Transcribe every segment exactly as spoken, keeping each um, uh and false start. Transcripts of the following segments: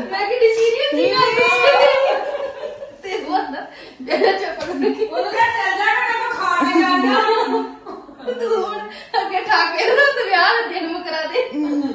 मैं कि सीरियस नहीं कर ते वो ना मेरा चुप कर वो क्या चल जाएगा मैं तो खा के जाना तू अगे ठाके ना तो यार दिन में करा दे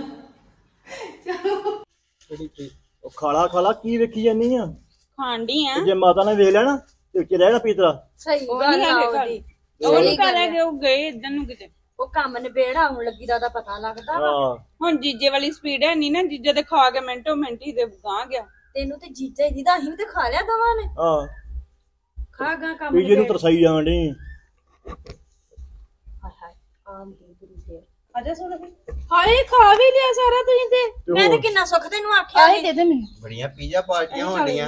चलो ओ खाला खाला की वेखी जानी आ खांडी आ जे माता ने वेख लिया ना ते च रहना पीतरा सही गल आ ओदी ਉਹਨੂੰ ਕਰ ਗਏ ਉਹ ਗਏ ਇਦਾਂ ਨੂੰ ਕਿਤੇ ਉਹ ਕੰਮ ਨੇ ਬੇੜਾ ਆਉਣ ਲੱਗੀ ਦਾ ਪਤਾ ਲੱਗਦਾ ਵਾ ਹੁਣ ਜੀਜੇ ਵਾਲੀ ਸਪੀਡ ਹੈ ਨਹੀਂ ਨਾ ਜੀਜੇ ਤੇ ਖਾ ਕੇ ਮਿੰਟੋ ਮਿੰਟ ਹੀ ਤੇ ਗਾਂ ਗਿਆ ਤੈਨੂੰ ਤੇ ਜੀਜਾ ਜੀ ਦਾ ਅਸੀਂ ਵੀ ਤੇ ਖਾ ਲਿਆ ਦਵਾਂ ਨੇ ਹਾਂ ਖਾ ਗਾ ਕੰਮ ਪੀਜੇ ਨੂੰ ਤਰਸਾਈ ਜਾਣ ਢੀ ਹਾਏ ਹਾਏ ਆਮ ਦੀ ਗੁਰੂ ਫੇਰ ਆਜਾ ਸੁਣ ਹਾਏ ਖਾ ਵੀ ਲਿਆ ਸਾਰਾ ਤੁਸੀਂ ਤੇ ਮੈਂ ਤੇ ਕਿੰਨਾ ਸੁੱਖ ਤੈਨੂੰ ਆਖਿਆ ਆਹੀ ਦੇ ਦੇ ਮੈਨੂੰ ਬੜੀਆਂ ਪੀਜ਼ਾ ਪਾਰਟੀਆਂ ਹੋਣੀਆਂ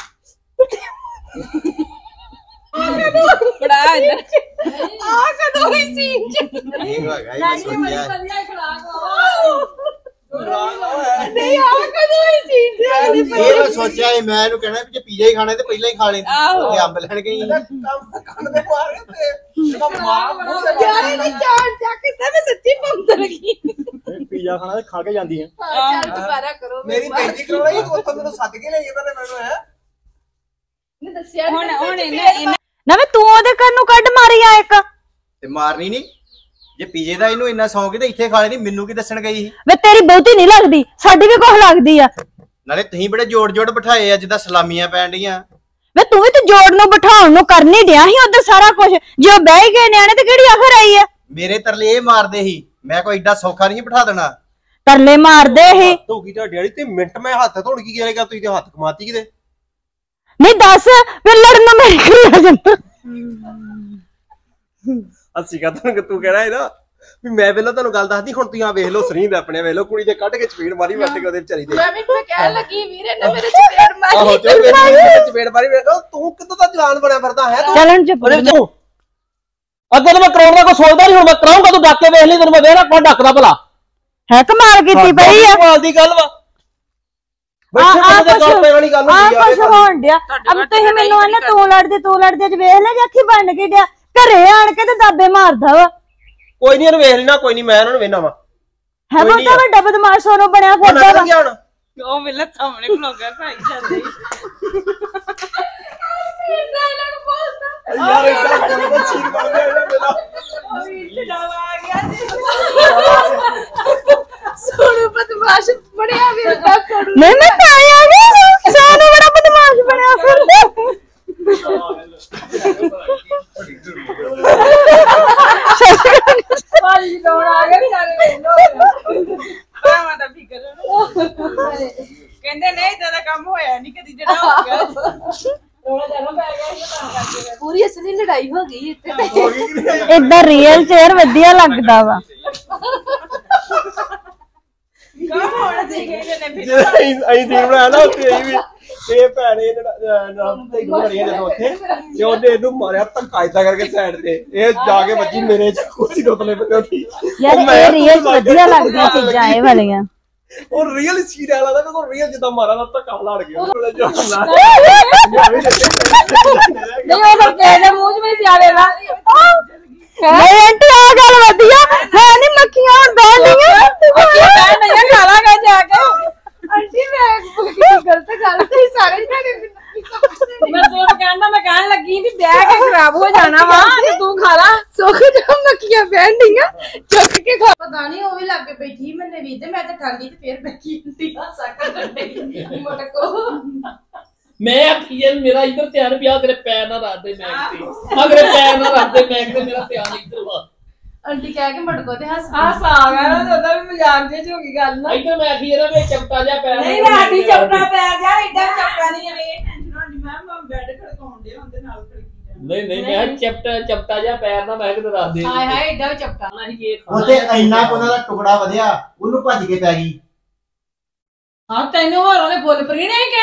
ਬੜਾ ਇੰਦਰ ਆ ਕਦੋਂ ਹੀ ਸੀਨ ਚ ਇਹ ਹੈਗਾ ਇਹ ਸੋਚਿਆ ਵਧੀਆ ਖਲਾਕ ਨਹੀਂ ਆ ਕਦੋਂ ਹੀ ਸੀਨ ਚ ਇਹ ਮੈਂ ਸੋਚਿਆ ਮੈਂ ਇਹਨੂੰ ਕਹਿਣਾ ਵੀ ਜੇ ਪੀਜ਼ਾ ਹੀ ਖਾਣਾ ਤੇ ਪਹਿਲਾਂ ਹੀ ਖਾ ਲੈਂਦੀ ਤੇ ਅੰਬ ਲੈਣ ਗਈ ਕੰਮ ਕੰਨ ਦੇ ਮਾਰ ਤੇ ਇਹਦਾ ਮਾਰ ਮੂੰਹ ਤੇ ਯਾਰ ਇਹਨੇ ਚਾਰ ਚੱਕ ਕੇ ਮੈਂ ਸੱਚੀ ਪੰਦ ਲੱਗੀ ਪੀਜ਼ਾ ਖਾਣਾ ਤੇ ਖਾ ਕੇ ਜਾਂਦੀ ਆ ਚੱਲ ਦੁਬਾਰਾ ਕਰੋ ਮੇਰੀ ਬੇਇੱਜ਼ਤੀ ਕਰਾਉਣੀ ਤੂੰ ਉੱਥੋਂ ਮੈਨੂੰ ਸੱਦ ਕੇ ਲਈ ਪਹਿਲੇ ਮੈਨੂੰ ਹੈ ਨੇ ਦੱਸਿਆ ਹੁਣ ਹੁਣ ਇਹਨੇ ਨਾ ਵੇ ਤੂੰ ਉਹਦੇ ਘਰ ਨੂੰ ਕੱਢ ਮਾਰੀ ਆ ਇੱਕ ਤੇ ਮਾਰਨੀ ਨਹੀਂ ਜੇ ਪੀਜ਼ੇ ਦਾ ਇਹਨੂੰ ਇੰਨਾ ਸ਼ੌਂਕ ਤੇ ਇੱਥੇ ਖਾ ਲੈਣੀ ਮੈਨੂੰ ਕੀ ਦੱਸਣ ਗਈ ਸੀ ਵੇ ਤੇਰੀ ਬਹੁਤੀ ਨਹੀਂ ਲੱਗਦੀ ਸਾਡੀ ਵੀ ਕੁਛ ਲੱਗਦੀ ਆ ਨਾਲੇ ਤੁਸੀਂ ਬੜੇ ਜੋੜ ਜੋੜ ਬਿਠਾਏ ਆ ਜਿੱਦਾਂ ਸਲਾਮੀਆਂ ਪੈਣ ਡੀਆਂ ਵੇ ਤੂੰ ਵੀ ਤੇ ਜੋੜ ਨੂੰ ਬਿਠਾਉਣ ਨੂੰ ਕਰਨੀ ਡਿਆ ਸੀ ਉਧਰ ਸਾਰਾ ਕੁਝ ਜੋ ਬਹਿ ਗਏ ਨਿਆਣੇ ਤੇ ਕਿਹੜੀ ਆਖਰ ਆਈ ਆ ਮੇਰੇ ਤਰਲੇ ਇਹ ਮਾਰਦੇ ਸੀ ਮੈਂ ਕੋਈ ਏਡਾ ਸੌਖਾ ਨਹੀਂ ਬਿਠਾ ਦੇਣਾ ਤਰਲੇ ਮਾਰਦੇ ਸੀ ਹੋ ਗਈ ਤੁਹਾਡੀ ਵਾਲੀ ਤੇ ਮਿੰਟ ਮੈਂ ਹੱਥ ਧੋਣ ਕੀ ਕਰੇਗਾ ਤੁਸੀਂ ਤੇ ਹੱਥ ਕਮਾਤੀ ਕਿਤੇ ਨਹੀਂ ਦੱਸ ਫਿਰ ਲੜਨ ਨੂੰ ਮੇਰੇ ਕੋਲ ਆ ਜਾਂਦਾ ਅਸੀਂ ਕਹਤਾਂ ਕਿ ਤੂੰ ਕਹਿਣਾ ਹੈ ਨਾ ਵੀ ਮੈਂ ਵੇਲੇ ਤੁਹਾਨੂੰ ਗੱਲ ਦੱਸਦੀ ਹੁਣ ਤੁਸੀਂ ਆ ਵੇਖ ਲਓ ਸਰੀਰ ਆਪਣੇ ਵੇਖ ਲਓ ਕੁੜੀ ਦੇ ਕੱਢ ਕੇ ਚਪੇੜ ਮਾਰੀ ਵੱਟ ਕੇ ਉਹਦੇ ਵਿਚਾਰੀ ਦੇ ਮੈਂ ਵੀ ਮੈਂ ਕਹਿਣ ਲੱਗੀ ਵੀਰੇ ਨੇ ਮੇਰੇ ਚਪੇੜ ਮਾਰੀ ਆਹੋ ਤੇ ਮੇਰੇ ਚਪੇੜ ਮਾਰੀ ਵੇਖੋ ਤੂੰ ਕਿੱਦਾਂ ਦਾ ਜਵਾਨ ਬਣਿਆ ਫਿਰਦਾ ਹੈ ਤੂੰ ਚੱਲਣ ਚ ਅੱਗੇ ਤਾਂ ਮੈਂ ਕਰਾਉਣ ਦਾ ਕੋਈ ਸੋਚਦਾ ਨਹੀਂ ਹੁਣ ਮੈਂ ਕਰਾਉਂਗਾ ਤੂੰ ਡੱਕ ਕੇ ਵੇਖ ਲਈ ਤੈਨੂੰ ਮੈਂ ਵੇਖਣਾ ਕੌਣ ਡੱਕਦਾ ਭਲਾ ਹੈ ਕਮਾਲ ਕੀਤੀ ਪਈ ਆ ਕਮਾਲ ਦੀ ਗੱਲ ਵਾ ਬੱਚੇ ਦੇ ਗੱਲ ਪੈ ਵਾਲੀ ਗੱਲ ਹੁੰਦੀ ਆ ਕੁਛ ਹੋਣ ਡਿਆ ਅਬ ਤੁਸੀਂ ਮੈਨੂੰ ਆਨੇ ਤੂੰ ਲੜਦੀ ਤੂੰ ਲੜਦੀ ਅੱਜ ਵੇਖ ਲੈ ਜੇ ਅੱਖੀ ਬਣ ਕੇ ਡਿਆ ਘਰੇ ਆਣ ਕੇ ਤੇ ਦਾਬੇ ਮਾਰਦਾ ਵਾ ਕੋਈ ਨਹੀਂ ਇਹਨੂੰ ਵੇਖ ਲੈਣਾ ਕੋਈ ਨਹੀਂ ਮੈਂ ਇਹਨਾਂ ਨੂੰ ਵੇਖਣਾ ਵਾ ਹੈ ਬੰਦਾ ਵੱਡਾ ਬਦਮਾਸ਼ ਉਹਨੂੰ ਬਣਿਆ ਫਿਰਦਾ ਵਾ ਉਹ ਵੇਲੇ ਸਾਹਮਣੇ ਖਲੋਗਾ ਖਾਈ ਜਾਂਦੇ ਡਾਇਲੌਗ ਬੋਲਦਾ ਯਾਰ ਇੱਦਾਂ ਕਰਦਾ ਸੀਨ ਬਣ ਗਿਆ ਮੇਰਾ ਵੀਰ ਆ ਗਿਆ ਜੀ ਸੋਨੂ ਬਦਮਾਸ਼ ਬਣਿਆ ਫਿਰਦਾ ਸੋਨੂ ਨਹੀਂ ਮੈਂ ਤਾਂ ਆ ਗਈ ਸੋਨੂੰ ਬੜਾ ਬਦਮਾਸ਼ ਬਣਿਆ ਫਿਰਦਾ ਪਾਜੀ ਦੌੜ ਆ ਗਿਆ ਵਿਚਾਰੇ ਪਾਵਾਂ ਦਾ ਫਿਕਰ ਕਹਿੰਦੇ ਨਹੀਂ ਇਦਾਂ ਦਾ ਕੰਮ ਹੋਇਆ ਨਹੀਂ ਕਦੀ ਜਿਹੜਾ ਹੋ ਗਿਆ ਰੋਣਾ ਜਾਣਾ ਪੈ ਗਿਆ ਇਹ ਤਾਂ ਕਰਕੇ ਪੂਰੀ ਅਸਲੀ ਲੜਾਈ ਹੋ ਗਈ ਇੱਥੇ ਇਦਾਂ ਰੀਅਲ ਚੇਅਰ ਵਧੀਆ ਲੱਗਦਾ ਵਾ ਕੰਮ ਹੋਣਾ ਚਾਹੀਦਾ ਇਹਨੇ ਫਿਰ ਅਸੀਂ ਅਸੀਂ ਸੀਨ ਬਣਾਇਆ ਨਾ ਉੱਥੇ ਅਸੀਂ ਵੀ ਇਹ ਭੈਣੇ ਨਾਮ ਤੇ ਗੁੜੀਆਂ ਜਦੋਂ ਉੱਥੇ ਤੇ ਉਹਨੇ ਇਹਨੂੰ ਮਾਰਿਆ ਧੱਕਾ ਇਦਾਂ ਕਰਕੇ ਸਾਈਡ ਤੇ ਇਹ ਜਾ ਕੇ ਵੱਜੀ ਮੇਰੇ ਚ ਕੁਰਸੀ ਟੋਟਲੇ ਪਈ ਉੱਠੀ ਯਾਰ ਇਹ ਰੀਅਲ ਵਧੀਆ ਲੱਗਦੀਆਂ ਚੀਜ਼ਾਂ ਇਹ ਵਾਲੀਆਂ ਉਹ ਰੀਅਲ ਸੀਨ ਵਾਲਾ ਦਾ ਕੋਈ ਰੀਅਲ ਜਿੱਦਾਂ ਮਾਰਾ ਦਾ ਧੱਕਾ ਲੜ ਗਿਆ ਉਹਨੇ ਜੋ ਨਹੀਂ ਉਹ ਤਾਂ ਕਹਿੰਦੇ ਮੂੰਹ 'ਚ ਵੀ ਜਾਵੇ ਨਾ ਨਹੀਂ ਆਂਟੀ ਆ ਗੱਲ ਵਧੀਆ ਹੈ ਨਹੀਂ ਮੱਖੀਆਂ ਹੁਣ ਬਹਿ ਗਈਆਂ ਮੈਂ ਨਹੀਂ ਖਾਲਾਂਗਾ ਜਾ ਕੇ ਆਂਟੀ ਮੈਂ ਗਲਤ ਗੱਲ ਤੇ ਸਾਰੇ ਜਣੇ ਮੈਂ ਤਾਂ ਕਹਿੰਦਾ ਮੈਂ ਕਹਿਣ ਲੱਗੀ ਵੀ ਬਹਿ ਕੇ ਖਰਾਬ ਹੋ ਜਾਣਾ ਵਾ ਤੇ ਤੂੰ ਖਾ ਲਾ ਸੁੱਖ ਜਾ ਮੱਖੀਆਂ ਬਹਿਣ ਡੀਆਂ ਚੁੱਕ ਕੇ ਖਾ ਪਤਾ ਨਹੀਂ ਉਹ ਵੀ ਲੱਗ ਕੇ ਬੈਠੀ ਮੈਨੇ ਵੀ ਤੇ ਮੈਂ ਤਾਂ ਠਾਲੀ ਤੇ ਫੇਰ ਬੈਠੀ ਹੁੰਦੀ ਆ ਸਾਕਾ ਕੱਢੀ ਮਟਕੋ मैं आखिए मेरा इधर ध्यान पिया तेरे पैर ना रख दे मैक ते अगर पैर ना रख दे मैक ते मेरा ध्यान इधर वा आंटी कह के मटको ते हंस हंस आ गया ना तो भी मजाक जे हो गई गल ना इधर मैं आखिए ना मैं चपटा जा पैर ਨਹੀਂ ਰਾਤੀ ਚਪਟਾ ਪੈ ਜਾ ਇੱਡਾ ਚਪਟਾ ਨਹੀਂ ਐਵੇਂ ਟੈਨਸ਼ਨ ਹੁੰਦੀ ਮੈਂ ਬੈੱਡ ਖੜਕਾਉਣ ਦੇ ਹੁੰਦੇ ਨਾਲ ਖੜਕੀ नहीं नहीं मैं चपटा चपटा जा पैर ना मैक ते रख दे हाय हाय एडा चपटा ना ही ये ਉਹਦੇ ਇੰਨਾ ਕੋ ਉਹਦਾ ਟੁਕੜਾ ਵਧਿਆ ਉਹਨੂੰ ਭੱਜ ਕੇ ਪੈ ਗਈ हां तैनू ਹੋਰ ਉਹਨੇ ਬੋਲ ਪਰੀਣੇ ਕਿ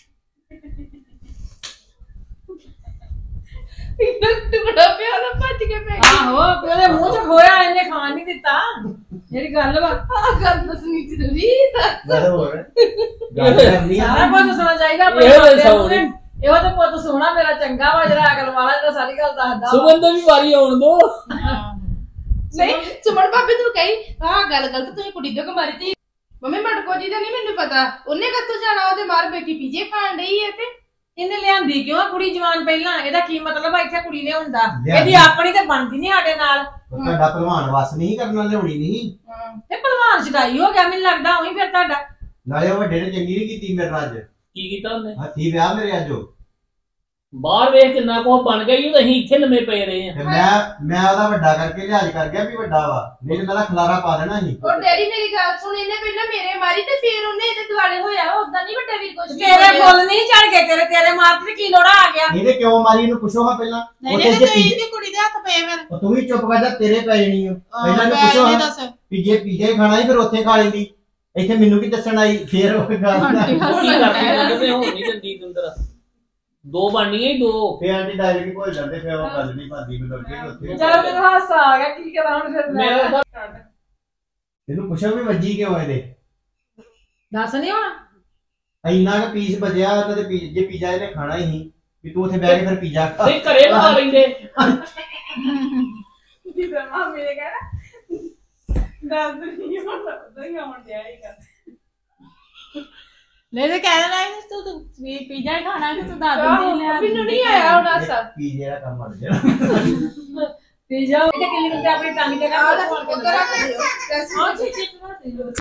ਟੁਕੜਾ ਪਿਆ ਨਾ ਭੱਜ ਕੇ ਪੈ ਗਿਆ ਆਹੋ ਉਹਦੇ ਮੂੰਹ 'ਚ ਖੋਇਆ ਇਹਨੇ ਖਾਣ ਨਹੀਂ ਦਿੱਤਾ ਜਿਹੜੀ ਗੱਲ ਵਾ ਆ ਗੱਲ ਦੱਸਣੀ ਜ਼ਰੂਰੀ ਗੱਲ ਹੋਰ ਗੱਲ ਕਰਨੀ ਸਾਰਾ ਕੁਝ ਦੱਸਣਾ ਚਾਹੀਦਾ ਆਪਣੇ ਇਹ ਇਹੋ ਤਾਂ ਪੁੱਤ ਸੋਹਣਾ ਮੇਰਾ ਚੰਗਾ ਵਾ ਜਿਹੜਾ ਅਕਲ ਵਾਲਾ ਜਿਹੜਾ ਸਾਰੀ ਗੱਲ ਦੱਸਦਾ ਸੁਮਨ ਦੀ ਵੀ ਵਾਰੀ ਆਉਣ ਦੋ ਨਹੀਂ ਸੁਮਨ ਭਾਬੀ ਤੂੰ ਕਹੀ ਆਹ ਗੱਲ ਗਲਤ ਤੁਸੀਂ ਕੁੜੀ ਦੇ ਕੋ ਮਾਰੀ ਤੀ ਮੰਮੀ ਮਟਕੋ ਜੀ ਦਾ ਨਹੀਂ ਮੈਨੂੰ ਪਤਾ ਉਹਨੇ ਕਿੱਥੋਂ ਜਾਣਾ ਉਹਦੇ ਮਾਰ ਬੇਟੀ ਪੀਜੇ ਖਾਣ ਡਈ ਹੈ ਤੇ ਇਹਨੇ ਲਿਆਂਦੀ ਕਿਉਂ ਆ ਕੁੜੀ ਜਵਾਨ ਪਹਿਲਾਂ ਇਹਦਾ ਕੀ ਮਤਲਬ ਆ ਇੱਥੇ ਕੁੜੀ ਨੇ ਹੁੰਦਾ ਲਿਆਂਦੀ। ਇਹਦੀ ਆਪਣੀ ਤੇ ਬਣਦੀ ਨਹੀਂ ਸਾਡੇ ਨਾਲ ਤੁਹਾਡਾ ਭਲਵਾਨ ਵਸ ਨਹੀਂ ਕਰਨਾ ਲਿਆਉਣੀ ਨਹੀਂ ਤੇ ਭਲਵਾਨ ਸ਼ਦਾਈ ਹੋ ਗਿਆ ਮੈਨੂੰ ਲੱਗਦਾ ਉਹੀ ਫਿਰ ਤੁਹਾਡਾ ਨਾਲੇ ਉਹ ਵੱਡੇ ਨੇ ਚੰਗੀ ਨਹੀਂ ਕੀਤੀ ਮੇਰੇ ਨਾਲ ਅੱਜ ਕੀ ਕੀਤਾ ਉਹਨੇ ਹੱਥੀ ਵਿਆਹ ਮੇਰੇ ਅੱਜ ਉਹ। ਬਾਹਰ ਵੇਖ ਕਿੰਨਾ ਕੁਛ ਬਣ ਗਈ ਉਹ ਅਸੀਂ ਇੱਥੇ ਲੰਮੇ ਪਏ ਰਹੇ ਆ ਤੇ ਮੈਂ ਮੈਂ ਉਹਦਾ ਵੱਡਾ ਕਰਕੇ ਲਿਹਾਜ਼ ਕਰ ਗਿਆ ਵੀ ਵੱਡਾ ਵਾ ਨਹੀਂ ਤੇ ਮੇਰਾ ਖਲਾਰਾ ਪਾ ਦੇਣਾ ਸੀ ਔਰ ਡੈਡੀ ਮੇਰੀ ਗੱਲ ਸੁਣ ਇਹਨੇ ਪਹਿਲਾਂ ਮੇਰੇ ਮਾਰੀ ਤੇ ਫਿਰ ਉਹਨੇ ਇਹਦੇ ਦੁਆਲੇ ਹੋਇਆ ਉਦਾਂ ਨਹੀਂ ਵੱਡਾ ਵੀਰ ਕੁਛ ਤੇਰੇ ਬੋਲ ਨਹੀਂ ਚੜ ਕੇ ਤੇਰੇ ਤੇਰੇ ਮਾਰ ਤੇ ਕੀ ਲੋੜਾ ਆ ਗਿਆ ਇਹਨੇ ਕਿਉਂ ਮਾਰੀ ਇਹਨੂੰ ਪੁੱਛੋ ਹਾਂ ਪਹਿਲਾਂ ਨਹੀਂ ਉੱਥੇ ਨਹੀਂ ਜੇ ਤੇ ਪੀ- ਇਹਦੀ ਕੁੜੀ ਦੇ ਹੱਥ ਪਏ ਫਿਰ ਉਹ ਤੂੰ ਵੀ ਚੁੱਪ ਕਰ ਜਾ ਤੇਰੇ ਪੈ ਜਾਣੀ ਓ ਪਹਿਲਾਂ ਇਹਨੂੰ ਮੈਂ ਪੁੱਛੋ ਨਹੀਂ ਹਾਂ ਦੱਸ ਵੀ ਜੇ ਪੀਜ਼ਾ ਹੀ ਖਾਣਾ ਸੀ ਫਿਰ ਉੱਥੇ ਖਾ ਲੈਂਦੀ ਇੱਥੇ ਮੈਨੂੰ ਕੀ ਦੱਸਣ ਆਈ ਫੇਰ ਉਹ ਗੱਲ ਉਹ ਕੀ ਕਰਦੀ ਕਹਿੰਦੇ ਹੋ ਨਹੀਂ ਦਿੰਦੀ ਤੁੰਦਰ ਦੋ ਬਣਨੀਆਂ ਹੀ ਦੋ ਫੇਰ ਆਂਟੀ ਡਾਇਰੈਕਟ ਹੀ ਭੁੱਲ ਜਾਂਦੇ ਫੇਰ ਉਹ ਗੱਲ ਨਹੀਂ ਭਾਦੀ ਬਦਲ ਕੇ ਉੱਥੇ ਚਲ ਮੈਨੂੰ ਹਾਸਾ ਆ ਗਿਆ ਕੀ ਕਰਾਂ ਹੁਣ ਫਿਰ ਮੈਂ ਮੇਰਾ ਇਹਨੂੰ ਪੁੱਛੋ ਵੀ ਵੱਜੀ ਕਿਉਂ ਇਹਦੇ ਦੱਸ ਨਹੀਂ ਹੁਣ ਇੰਨਾ ਕੁ ਪੀਸ ਬਚਿਆ ਉਹਨਾਂ ਦੇ ਪੀ- ਜੇ ਪੀਜ਼ਾ ਇਹਨੇ ਖਾਣਾ ਹੀ ਸੀ ਵੀ ਤੂੰ ਉੱਥੇ ਬਹਿ ਕੇ ਫਿਰ ਪੀਜ਼ਾ ਖਾ ਨਹੀਂ ਘਰੇ ਬਣਾ ਲੈਂਦੇ ਜੀ ਬਰਮਾ ਮੇਰੇ ਕਹਿੰਦਾ ਦੱਸ ਨਹੀਂ ਹੁਣ ਉਦੋਂ ਹੀ ਆਉਣ ਡਿਆ ਹੈਗਾ ਨਹੀਂ ਤੇ ਕਹਿ ਦੇਣਾ ਸੀ ਤੂੰ ਤੂੰ ਪੀਜ਼ਾ ਹੀ ਖਾਣਾ ਕਿ ਤੂੰ ਦੱਸ ਦਿੰਦੀ ਲੈ ਮੈਨੂੰ ਨਹੀਂ ਆਇਆ ਹੁਣ ਹਾਸਾ ਪੀਜ਼ੇ ਦਾ ਕੰਮ ਬਣ ਜਾਣਾ ਤੇ ਜਾਓ ਇਹ ਕਿੰਨੀ ਤੇ ਆਪਣੀ ਟਾਂਗੀ ਤੇ ਕਰ ਫੋਨ ਕੇ ਉਧਰ ਰੱਖ ਦਿਓ ਹਾਂ ਜੀ ਜੀ